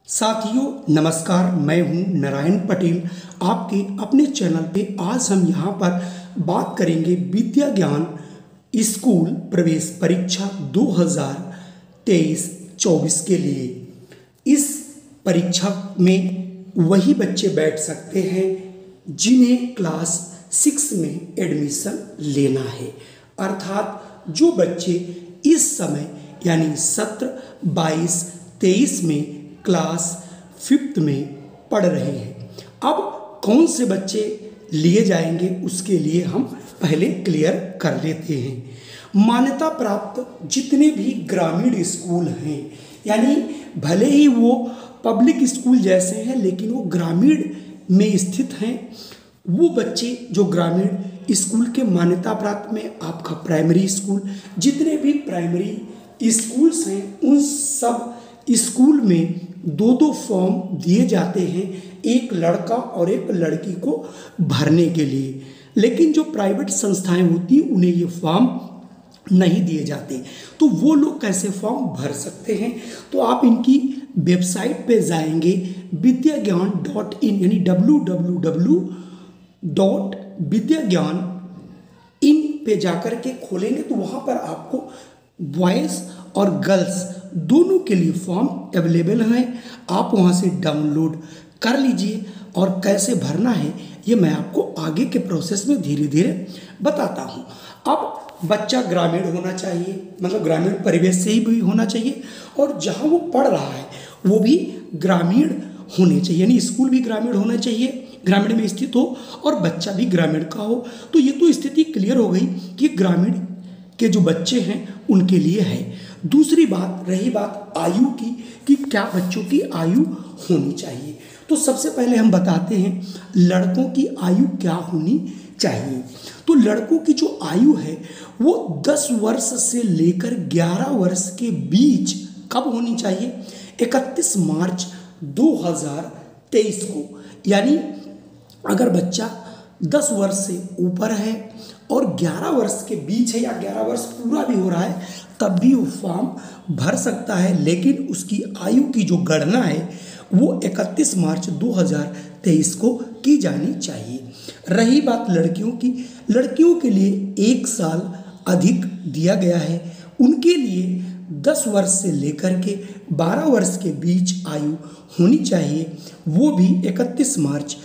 साथियों नमस्कार, मैं हूं नारायण पटेल आपके अपने चैनल पे। आज हम यहां पर बात करेंगे विद्या ज्ञान स्कूल प्रवेश परीक्षा 2023-24 के लिए। इस परीक्षा में वही बच्चे बैठ सकते हैं जिन्हें क्लास 6 में एडमिशन लेना है, अर्थात जो बच्चे इस समय यानी सत्र 22-23 में क्लास 5th में पढ़ रहे हैं। अब कौन से बच्चे लिए जाएंगे उसके लिए हम पहले क्लियर कर लेते हैं। मान्यता प्राप्त जितने भी ग्रामीण स्कूल हैं, यानी भले ही वो पब्लिक स्कूल जैसे हैं लेकिन वो ग्रामीण में स्थित हैं, वो बच्चे जो ग्रामीण स्कूल के मान्यता प्राप्त में आपका प्राइमरी स्कूल, जितने भी प्राइमरी स्कूल्स हैं उन सब स्कूल में दो फॉर्म दिए जाते हैं, एक लड़का और एक लड़की को भरने के लिए। लेकिन जो प्राइवेट संस्थाएं होती हैं उन्हें ये फॉर्म नहीं दिए जाते, तो वो लोग कैसे फॉर्म भर सकते हैं? तो आप इनकी वेबसाइट पे जाएंगे vidyagyan.in यानी www.vidyagyan.in पे जाकर के खोलेंगे तो वहाँ पर आपको बॉयज़ और गर्ल्स दोनों के लिए फॉर्म अवेलेबल हैं। आप वहां से डाउनलोड कर लीजिए और कैसे भरना है ये मैं आपको आगे के प्रोसेस में धीरे धीरे बताता हूं। अब बच्चा ग्रामीण होना चाहिए, मतलब ग्रामीण परिवेश से ही भी होना चाहिए, और जहां वो पढ़ रहा है वो भी ग्रामीण होने चाहिए, यानी स्कूल भी ग्रामीण होना चाहिए, ग्रामीण में स्थित हो और बच्चा भी ग्रामीण का हो। तो ये तो स्थिति क्लियर हो गई कि ग्रामीण के जो बच्चे हैं उनके लिए है। दूसरी बात रही बात आयु की कि क्या बच्चों की आयु होनी चाहिए। तो सबसे पहले हम बताते हैं लड़कों की आयु क्या होनी चाहिए। तो लड़कों की जो आयु है वो 10 वर्ष से लेकर 11 वर्ष के बीच कब होनी चाहिए? 31 मार्च 2023 को। यानी अगर बच्चा 10 वर्ष से ऊपर है और 11 वर्ष के बीच है या 11 वर्ष पूरा भी हो रहा है तब भी वो फॉर्म भर सकता है, लेकिन उसकी आयु की जो गणना है वो 31 मार्च 2023 को की जानी चाहिए। रही बात लड़कियों की, लड़कियों के लिए 1 साल अधिक दिया गया है। उनके लिए 10 वर्ष से लेकर के 12 वर्ष के बीच आयु होनी चाहिए, वो भी 31 मार्च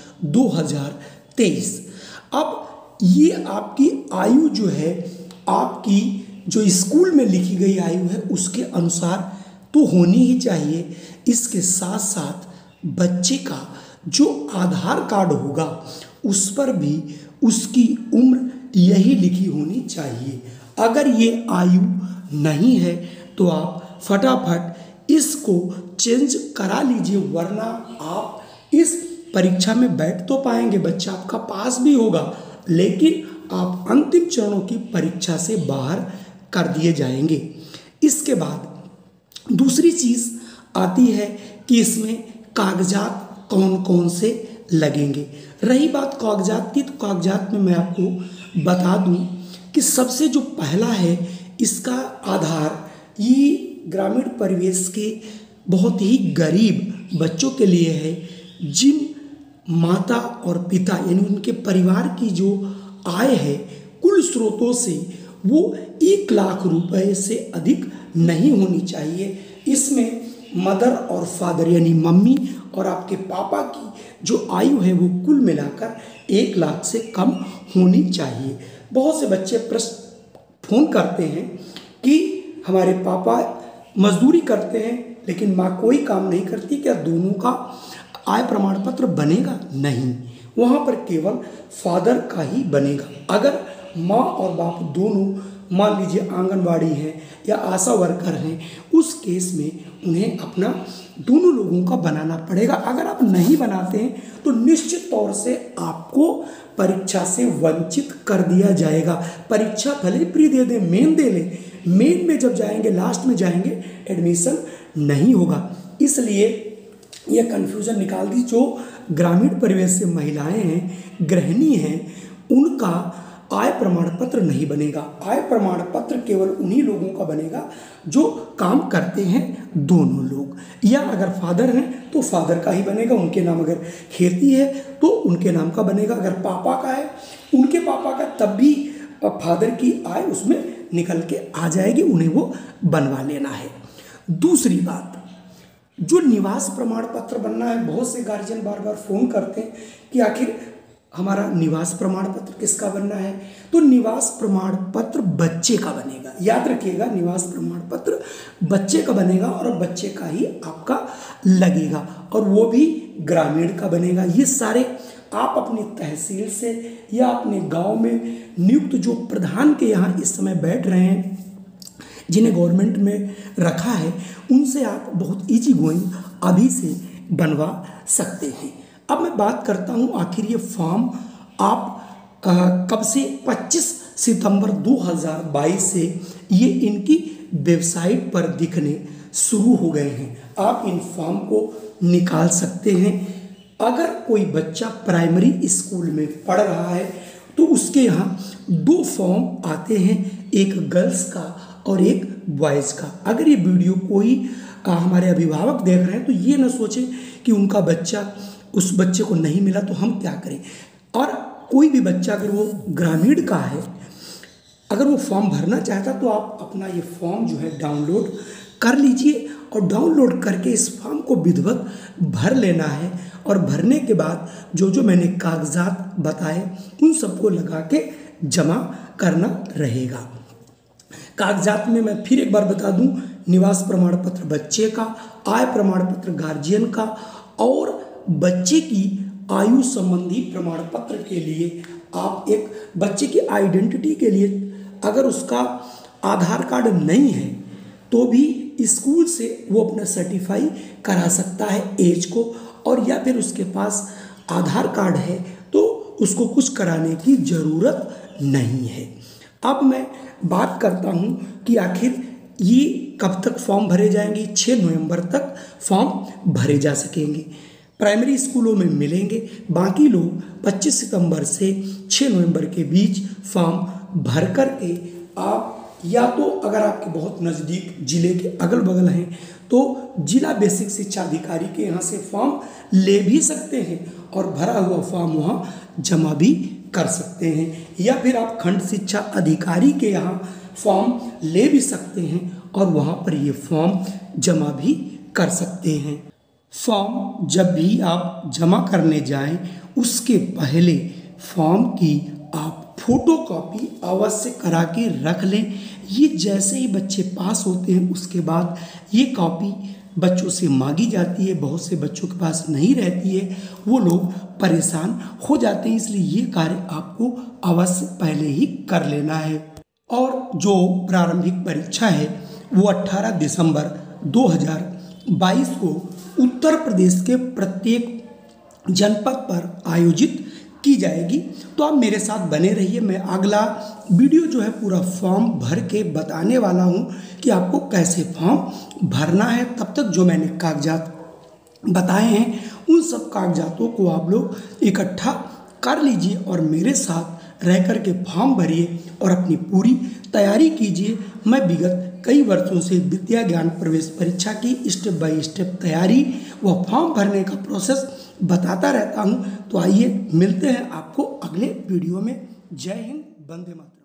2023। अब ये आपकी आयु जो है, आपकी जो स्कूल में लिखी गई आयु है उसके अनुसार तो होनी ही चाहिए। इसके साथ साथ बच्चे का जो आधार कार्ड होगा उस पर भी उसकी उम्र यही लिखी होनी चाहिए। अगर ये आयु नहीं है तो आप फटाफट इसको चेंज करा लीजिए, वरना आप इस परीक्षा में बैठ तो पाएंगे, बच्चा आपका पास भी होगा, लेकिन आप अंतिम चरणों की परीक्षा से बाहर कर दिए जाएंगे। इसके बाद दूसरी चीज़ आती है कि इसमें कागजात कौन कौन से लगेंगे। रही बात कागजात की, तो कागजात में मैं आपको बता दूं कि सबसे जो पहला है इसका आधार, ये ग्रामीण परिवेश के बहुत ही गरीब बच्चों के लिए है, जिन माता और पिता यानी उनके परिवार की जो आय है कुल स्रोतों से वो 1 लाख रुपए से अधिक नहीं होनी चाहिए। इसमें मदर और फादर यानी मम्मी और आपके पापा की जो आयु है वो कुल मिलाकर 1 लाख से कम होनी चाहिए। बहुत से बच्चे प्रश्न फोन करते हैं कि हमारे पापा मजदूरी करते हैं लेकिन माँ कोई काम नहीं करती, क्या दोनों का आय प्रमाण पत्र बनेगा? नहीं, वहाँ पर केवल फादर का ही बनेगा। अगर माँ और बाप दोनों मान लीजिए आंगनवाड़ी हैं या आशा वर्कर हैं, उस केस में उन्हें अपना दोनों लोगों का बनाना पड़ेगा। अगर आप नहीं बनाते हैं तो निश्चित तौर से आपको परीक्षा से वंचित कर दिया जाएगा। परीक्षा भले प्री दे दें, मेन दे लें, मेन में जब जाएंगे लास्ट में जाएंगे एडमिशन नहीं होगा। इसलिए यह कन्फ्यूज़न निकाल दी। जो ग्रामीण परिवेश से महिलाएं हैं, गृहिणी हैं, उनका आय प्रमाण पत्र नहीं बनेगा। आय प्रमाण पत्र केवल उन्हीं लोगों का बनेगा जो काम करते हैं दोनों लोग, या अगर फादर हैं तो फादर का ही बनेगा, उनके नाम अगर खेती है तो उनके नाम का बनेगा, अगर पापा का है उनके पापा का, तब भी फादर की आय उसमें निकल के आ जाएगी, उन्हें वो बनवा लेना है। दूसरी बात, जो निवास प्रमाण पत्र बनना है, बहुत से गार्जियन बार बार फोन करते हैं कि आखिर हमारा निवास प्रमाण पत्र किसका बनना है। तो निवास प्रमाण पत्र बच्चे का बनेगा, याद रखिएगा, निवास प्रमाण पत्र बच्चे का बनेगा और बच्चे का ही आपका लगेगा, और वो भी ग्रामीण का बनेगा। ये सारे आप अपनी तहसील से या अपने गांव में नियुक्त जो प्रधान के यहाँ इस समय बैठ रहे हैं, जिन्हें गवर्नमेंट में रखा है, उनसे आप बहुत इजी गोइंग अभी से बनवा सकते हैं। अब मैं बात करता हूँ आखिर ये फॉर्म आप कब से, 25 सितंबर 2022 से ये इनकी वेबसाइट पर दिखने शुरू हो गए हैं। आप इन फॉर्म को निकाल सकते हैं। अगर कोई बच्चा प्राइमरी स्कूल में पढ़ रहा है तो उसके यहाँ 2 फॉर्म आते हैं, एक गर्ल्स का और एक बॉयज़ का। अगर ये वीडियो कोई हमारे अभिभावक देख रहे हैं तो ये ना सोचें कि उनका बच्चा, उस बच्चे को नहीं मिला तो हम क्या करें। और कोई भी बच्चा अगर वो ग्रामीण का है, अगर वो फॉर्म भरना चाहता तो आप अपना ये फॉर्म जो है डाउनलोड कर लीजिए, और डाउनलोड करके इस फॉर्म को विधिवत भर लेना है, और भरने के बाद जो जो मैंने कागजात बताए उन सबको लगा के जमा करना रहेगा। कागजात में मैं फिर एक बार बता दूं, निवास प्रमाण पत्र बच्चे का, आय प्रमाण पत्र गार्जियन का, और बच्चे की आयु संबंधी प्रमाण पत्र के लिए आप एक बच्चे की आइडेंटिटी के लिए अगर उसका आधार कार्ड नहीं है तो भी स्कूल से वो अपना सर्टिफाई करा सकता है एज को, और या फिर उसके पास आधार कार्ड है तो उसको कुछ कराने की ज़रूरत नहीं है। अब मैं बात करता हूँ कि आखिर ये कब तक फॉर्म भरे जाएंगे। 6 नवंबर तक फॉर्म भरे जा सकेंगे, प्राइमरी स्कूलों में मिलेंगे। बाकी लोग 25 सितंबर से 6 नवंबर के बीच फॉर्म भर कर के आप, या तो अगर आपके बहुत नज़दीक जिले के अगल बगल हैं तो जिला बेसिक शिक्षा अधिकारी के यहाँ से फॉर्म ले भी सकते हैं और भरा हुआ फॉर्म वहाँ जमा भी कर सकते हैं, या फिर आप खंड शिक्षा अधिकारी के यहाँ फॉर्म ले भी सकते हैं और वहाँ पर ये फॉर्म जमा भी कर सकते हैं। फॉर्म जब भी आप जमा करने जाएं उसके पहले फॉर्म की आप फोटोकॉपी अवश्य करा के रख लें। ये जैसे ही बच्चे पास होते हैं उसके बाद ये कॉपी बच्चों से मांगी जाती है। बहुत से बच्चों के पास नहीं रहती है, वो लोग परेशान हो जाते हैं, इसलिए ये कार्य आपको अवश्य पहले ही कर लेना है। और जो प्रारंभिक परीक्षा है वो 18 दिसंबर 2022 को उत्तर प्रदेश के प्रत्येक जनपद पर आयोजित की जाएगी। तो आप मेरे साथ बने रहिए, मैं अगला वीडियो जो है पूरा फॉर्म भर के बताने वाला हूं कि आपको कैसे फॉर्म भरना है। तब तक जो मैंने कागजात बताए हैं उन सब कागजातों को आप लोग इकट्ठा कर लीजिए और मेरे साथ रह कर के फॉर्म भरिए और अपनी पूरी तैयारी कीजिए। मैं विगत कई वर्षों से विद्या ज्ञान प्रवेश परीक्षा की स्टेप बाय स्टेप तैयारी व फॉर्म भरने का प्रोसेस बताता रहता हूं। तो आइए मिलते हैं आपको अगले वीडियो में। जय हिंद, वंदे मातरम।